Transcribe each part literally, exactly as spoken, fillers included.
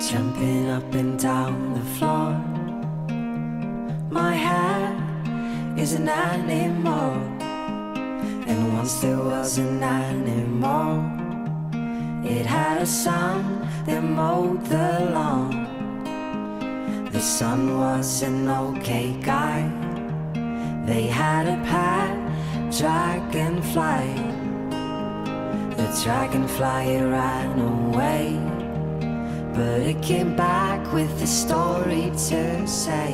jumping up and down the floor. My hair is an animal, and once there was an animal. It had a son that mowed the lawn. The son was an okay guy. They had a pet dragonfly. The dragonfly ran away, but it came back with a story to say.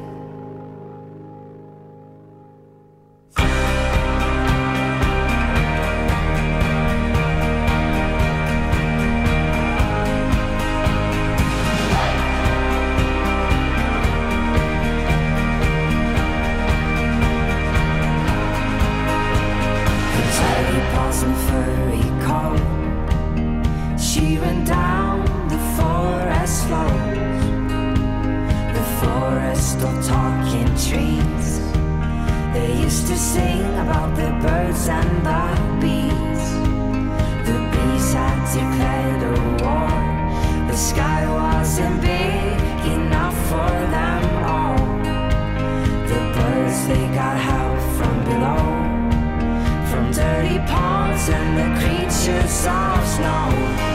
And furry coat, she ran down the forest slopes, the forest of talking trees. They used to sing about the birds and the bees. The bees had declared a war. The sky wasn't big enough for them all. The birds, they got help from below, from dirty ponds and the creatures of snow.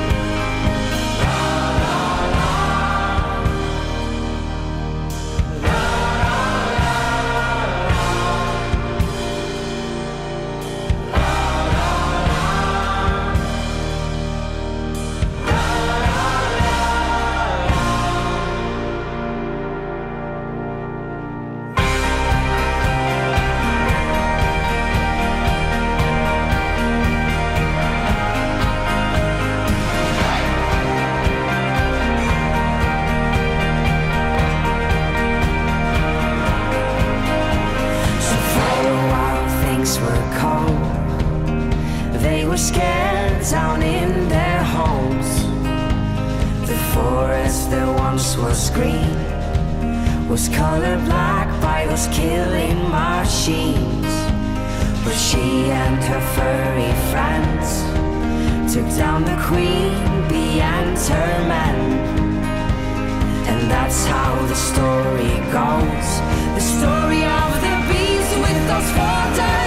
They were scared down in their homes. The forest that once was green was colored black by those killing machines. But she and her furry friends took down the queen bee and her men. And that's how the story goes, the story of the bees with those four